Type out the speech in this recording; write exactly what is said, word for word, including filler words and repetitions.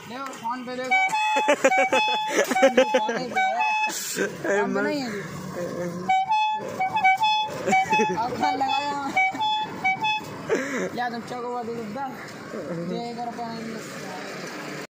देखो फोन पे देखो फोन पे नहीं है जी अब खान लगाया या तुम चौको दे दे कर पाएंगे।